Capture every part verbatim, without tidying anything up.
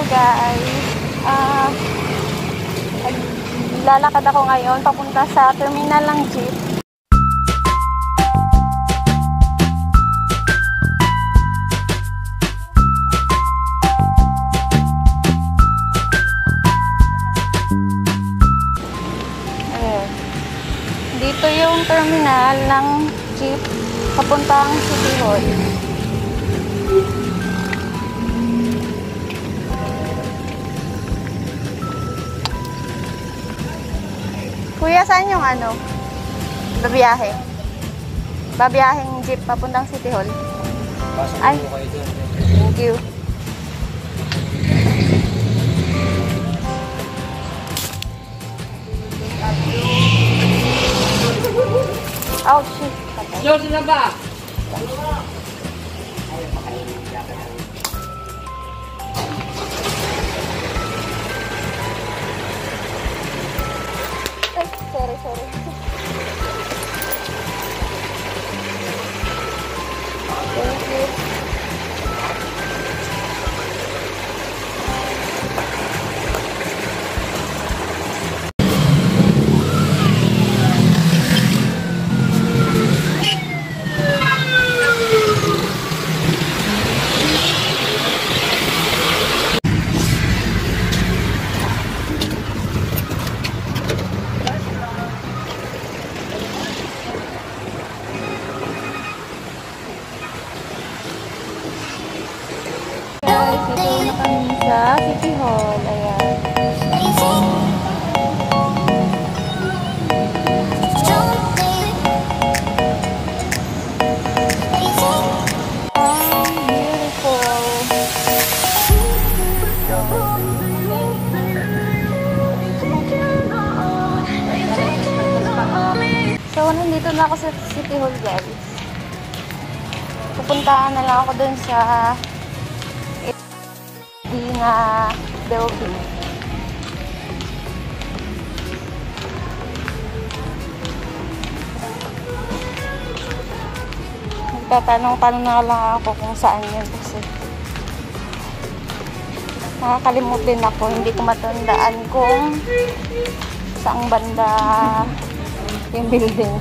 guys, ah, lalakad ako ngayon papunta sa terminal ng jeep. Ayan. Dito yung terminal ng jeep papuntang City Hall. Kuya, saan yung ano? Babiyahe? Babiyaheng jeep papuntang City Hall? Ay, thank you. Oh, shit. George na ba? Sorry, sorry. Thank you. Sa City Hall, ayan. Oh, beautiful. So, nandito na ako sa City Hall, guys. Pupuntaan na lang ako dun sa na building. Nagtatanong-tanong na lang ako kung saan yun kasi nakakalimutin ako, hindi ko matandaan kung saang banda yung building.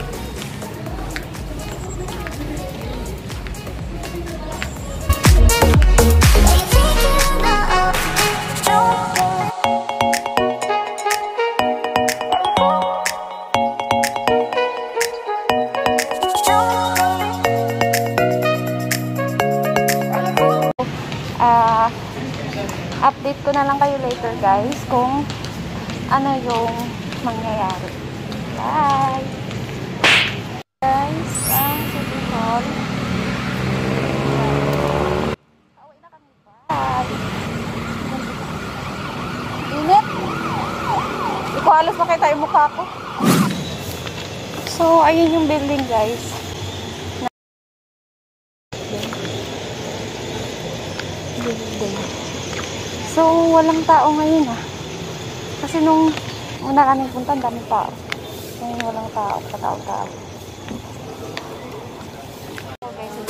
Uh, update ko na lang kayo later guys kung ano yung mangyayari. Bye! Guys, ang City Hall. Pauwi na kami. Bye! Init! Hindi ko halos makita yung mukha ko. So, ayun yung building guys. So, walang tao ngayon ah. Kasi nung una kaming punta, ang daming tao. Ngayon walang tao, patao-tao. Okay, so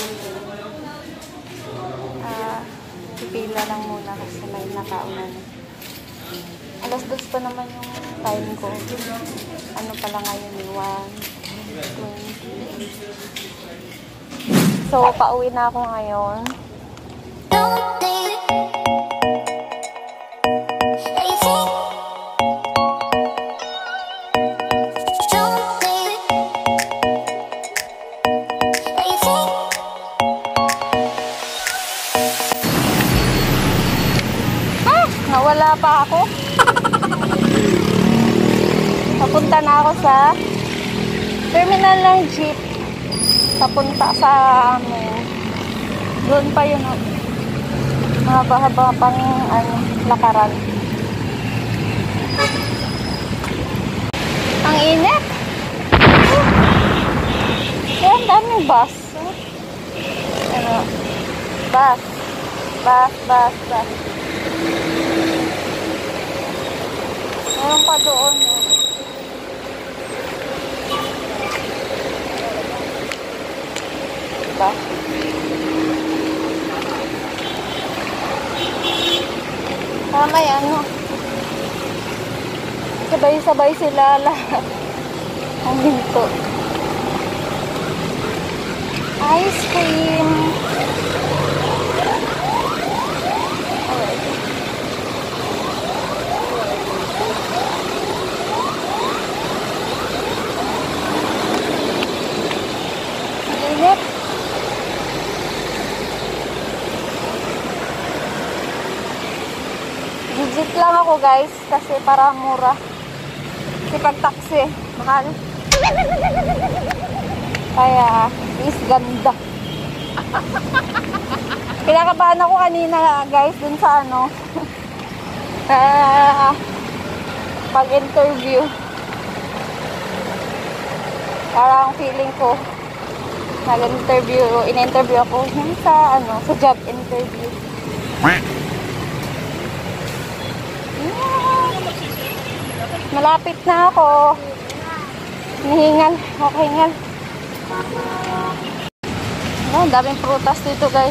ah, pipila lang muna kasi may nakauna na. Alas dos pa naman yung time ko. Ano pala ngayon, one twenty. So, pauwi na ako ngayon. Nawala pa ako. Papunta na ako sa terminal ng jeep. Papunta sa amin. Doon pa yun. Mahaba-haba pang ano, lakaran. Ang init. Kaya ang daming bus. Ano? Bus. Bus, bus, bus. Meron pa doon. Diba? Tama yan, no? Sabay-sabay sila lahat. Ang hinto. Ice cream. Alright. Init. Legit lang ako guys kasi para mura. Kasi pag taxi, mahal. Kaya, is ganda. Kinakabahan ako kanina guys dun sa ano. uh, pag-interview. Parang feeling ko nag-interview, in-interview ako sa ano, sa job interview. Malapit na ako. Hinihingal. Okay, hingal. Oh, daming prutas dito, guys.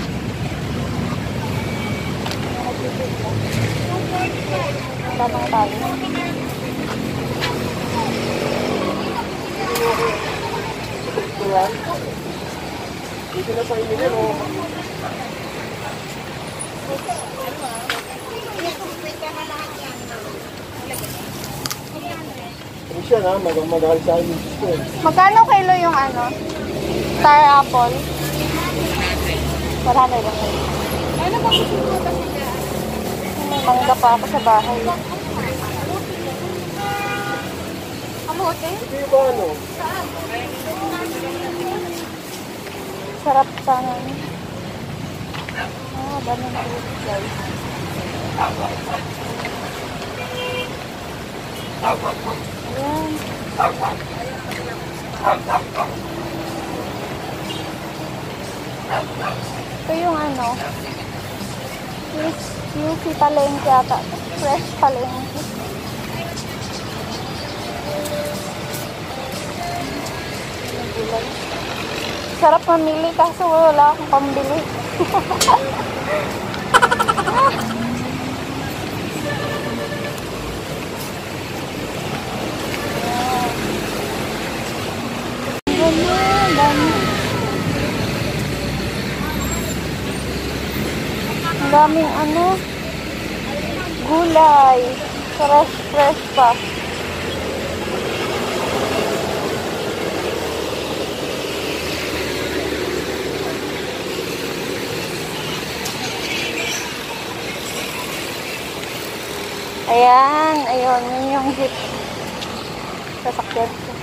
Damang tayo. Dito na sa inyo, no? Ano siya na, mag-mahal sa akin yung gusto. Magkano kilo yung ano? Star apple? Marami lang kayo. Ano ba gusto mo kasi dyan? May mangga pa ako sa bahay. Kamote? Hindi ba ano? Sarap sana. Ah, dami na ulit guys. Ayan. Ito yung ano, Q C palengke ata. Fresh palengke. Sarap mamili kaso wala akong pambili. Ang daming ano, gulay, fresh fresh pa. Ayan, ayun, yun yung jeep. Sasakyan ko.